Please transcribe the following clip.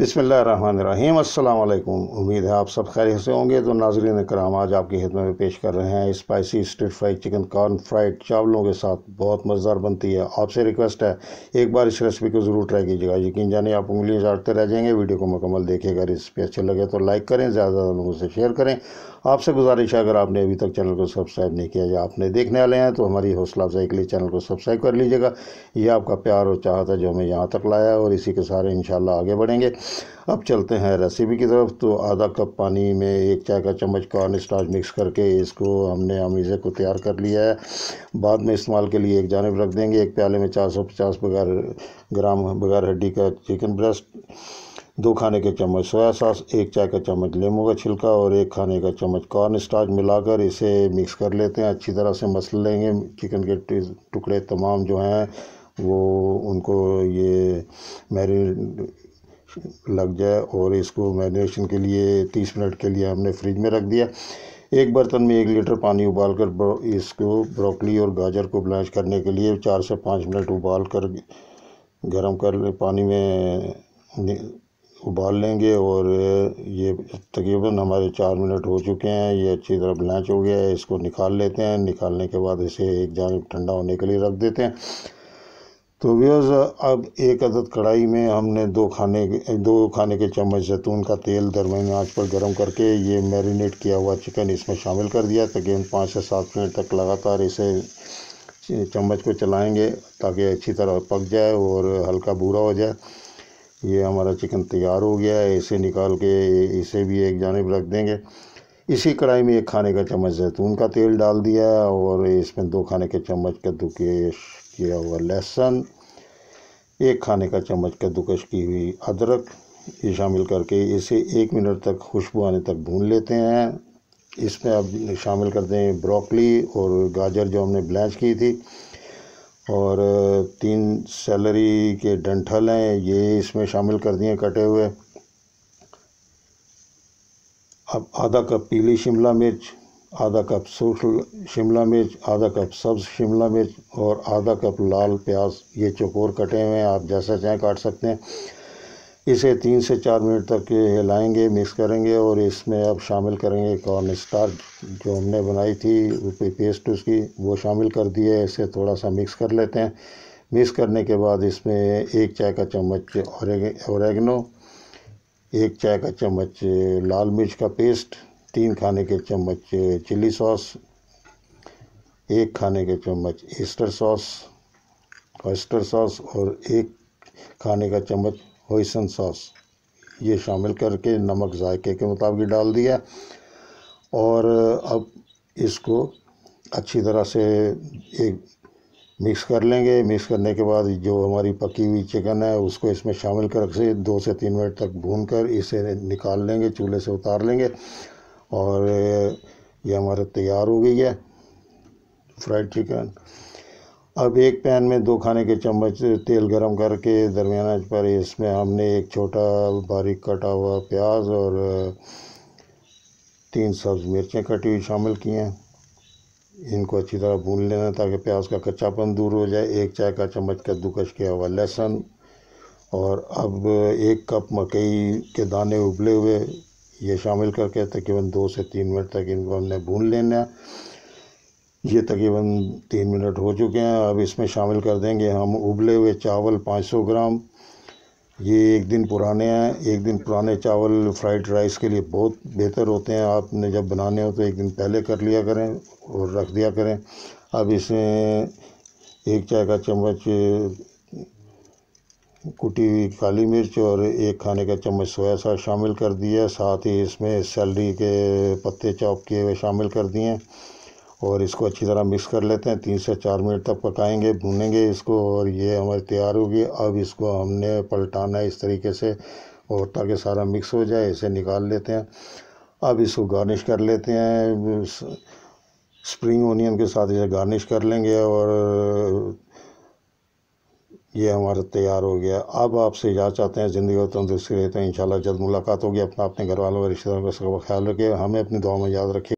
बिस्मिल्लाहिर्रहमानिर्रहीम। अस्सलाम वालेकुम। उम्मीद है आप सब खैरियत से होंगे। तो नाज़रीन कराम, आज आपकी खिदमत में पेश कर रहे हैं spicy street fried chicken corn fried चावलों के साथ। बहुत मज़ेदार बनती है। आपसे रिक्वेस्ट है एक बार इस रेसिपी को ज़रूर ट्राई कीजिएगा। यकीन जानिए आप उंगलियां चाटते रह जाएंगे। वीडियो को मुकम्मल देखिएगा। रेसिपी अच्छी लगे तो लाइक करें, ज़्यादा लोगों से शेयर करें। आपसे गुजारिश है, अगर आपने अभी तक चैनल को सब्सक्राइब नहीं किया या आपने देखने वाले हैं तो हमारी हौसला अफजाई के लिए चैनल को सब्सक्राइब कर लीजिएगा। ये आपका प्यार और चाहत है जो हमें यहाँ तक लाया है, और इसी के सारे इंशाल्लाह आगे बढ़ेंगे। अब चलते हैं रेसिपी की तरफ। तो आधा कप पानी में 1 चाय का चम्मच कॉर्न स्टार्च मिक्स करके इसको हमने अमीज़े को तैयार कर लिया है। बाद में इस्तेमाल के लिए एक जानिब रख देंगे। एक प्याले में 450 ग्राम बगैर हड्डी का चिकन ब्रेस्ट, 2 खाने के चम्मच सोया सॉस, 1 चाय का चम्मच लेमू का छिलका और 1 खाने का चम्मच कॉर्न स्टार्च मिलाकर इसे मिक्स कर लेते हैं। अच्छी तरह से मसल लेंगे। चिकन के टुकड़े तमाम जो हैं वो उनको ये मैरिनेट लग जाए, और इसको मैरिनेशन के लिए 30 मिनट के लिए हमने फ्रिज में रख दिया। एक बर्तन में 1 लीटर पानी उबालकर इसको ब्रोकली और गाजर को ब्लैंच करने के लिए 4 से 5 मिनट उबाल कर गर्म कर पानी में उबाल लेंगे। और ये तकरीबन हमारे 4 मिनट हो चुके हैं। ये अच्छी तरह ब्लैंच हो गया है। इसको निकाल लेते हैं। निकालने के बाद इसे एक जानिब ठंडा होने के लिए रख देते हैं। तो व्यूअर्स, अब एक अदद कढ़ाई में हमने 2 खाने के चम्मच जैतून का तेल दरमियानी आंच पर गर्म करके ये मैरिनेट किया हुआ चिकन इसमें शामिल कर दिया। तकरीबन 5 से 7 मिनट तक लगातार इसे चम्मच को चलाएंगे ताकि अच्छी तरह पक जाए और हल्का भूरा हो जाए। ये हमारा चिकन तैयार हो गया है। इसे निकाल के इसे भी एक जानिब रख देंगे। इसी कढ़ाई में 1 खाने का चम्मच जैतून का तेल डाल दिया और इसमें 2 खाने के चम्मच कद्दूकस किया हुआ लहसुन, 1 खाने का चम्मच कद्दूकस की हुई अदरक ये शामिल करके इसे 1 मिनट तक खुशबू आने तक भून लेते हैं। इसमें अब शामिल कर दें ब्रोकली और गाजर जो हमने ब्लैंच की थी, और 3 सेलरी के डंठल हैं ये इसमें शामिल कर दिए कटे हुए। अब आधा कप पीली शिमला मिर्च, आधा कप सूखी शिमला मिर्च, आधा कप सब्ज़ शिमला मिर्च और आधा कप लाल प्याज ये चौकोर कटे हुए हैं। आप जैसा चाहें काट सकते हैं। इसे 3 से 4 मिनट तक हिलाएंगे, मिक्स करेंगे, और इसमें अब शामिल करेंगे कॉर्न स्टार्च जो हमने बनाई थी पेस्ट उसकी, वो शामिल कर दिए। इसे थोड़ा सा मिक्स कर लेते हैं। मिक्स करने के बाद इसमें 1 चाय का चम्मच ओरेगनो, 1 चाय का चम्मच लाल मिर्च का पेस्ट, 3 खाने के चम्मच चिली सॉस, 1 खाने के चम्मच ऑयस्टर सॉस और 1 खाने का चम्मच होइसन सॉस ये शामिल करके नमक जायके के मुताबिक डाल दिया। और अब इसको अच्छी तरह से एक मिक्स कर लेंगे। मिक्स करने के बाद जो हमारी पकी हुई चिकन है उसको इसमें शामिल करके 2 से 3 मिनट तक भूनकर इसे निकाल लेंगे, चूल्हे से उतार लेंगे। और ये हमारा तैयार हो गई है फ्राइड चिकन। अब एक पैन में 2 खाने के चम्मच तेल गरम करके दरमियाना आंच पर इसमें हमने एक छोटा बारीक कटा हुआ प्याज और 3 सब्ज़ मिर्चें कटी हुई शामिल की हैं। इनको अच्छी तरह भून लेना ताकि प्याज का कच्चापन दूर हो जाए। 1 चाय का चम्मच कद्दूकस किया हुआ लहसुन, और अब 1 कप मकई के दाने उबले हुए ये शामिल करके तकरीबन 2 से 3 मिनट तक इनको हमने भून लेना। ये तकरीबन 3 मिनट हो चुके हैं। अब इसमें शामिल कर देंगे हम उबले हुए चावल 500 ग्राम। ये 1 दिन पुराने हैं। 1 दिन पुराने चावल फ्राइड राइस के लिए बहुत बेहतर होते हैं। आपने जब बनाने हो तो 1 दिन पहले कर लिया करें और रख दिया करें। अब इसमें 1 चाय का चम्मच कुटी हुई काली मिर्च और 1 खाने का चम्मच सोया सॉस शामिल कर दिया। साथ ही इसमें सेलरी के पत्ते चॉप किए हुए शामिल कर दिए, और इसको अच्छी तरह मिक्स कर लेते हैं। 3 से 4 मिनट तक पकाएंगे, भूनेंगे इसको, और ये हमारी तैयार होगी। अब इसको हमने पलटाना है इस तरीके से, और ताकि सारा मिक्स हो जाए। इसे निकाल लेते हैं। अब इसको गार्निश कर लेते हैं। स्प्रिंग ओनियन के साथ इसे गार्निश कर लेंगे, और ये हमारा तैयार हो गया। अब आपसे इजाज़त चाहते हैं। ज़िंदगी और तंदुरुस्ती रहते हैं। इंशाल्लाह जल्द मुलाकात होगी। अपना अपने घर वालों और रिश्तेदारों का ख्याल रखें। हमें अपनी दुआ में याद रखें।